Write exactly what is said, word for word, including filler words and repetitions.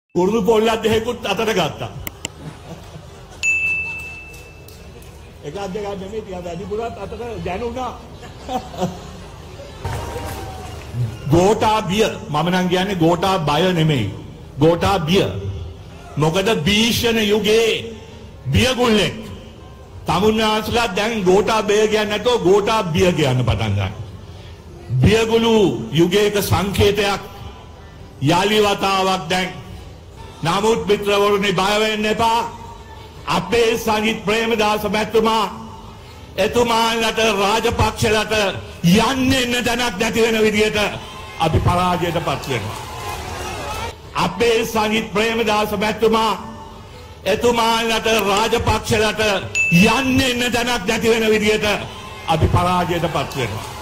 කුරුළු පොල්ලක් දෙකකුත් අතට ගත්තා. එකක් දෙකක් නෙමෙයි ටිකක් වැඩිපුරත් අතට දැනුණා. ගෝඨාභය මම නම් කියන්නේ ගෝඨාභය නෙමෙයි. ගෝඨාභය. මොකද භීෂණ යුගයේ බියගුල්ලෙක් තමුන්නාස්ලා දැන් ගෝඨාභය කියන්නේ නැතෝ ගෝඨාභය කියන්න පටන් ගන්නවා. බියගුළු යුගයක සංකේතයක් යාලි වතාවක් දැන්. නමුත් මිත්‍රවරුනි බය වෙන්න එපා. අපේ සංගීත ප්‍රේමදාස මැතිතුමා එතුමාලට රාජපක්ෂලට යන්නේ නැතනක් නැති වෙන විදියට අපි පරාජයටපත් වෙනවා. අපේ සංගීත ප්‍රේමදාස මැතිතුමා එතුමාලට රාජපක්ෂලට යන්නේ නැතනක් නැති වෙන විදියට අපි පරාජයටපත් වෙනවා.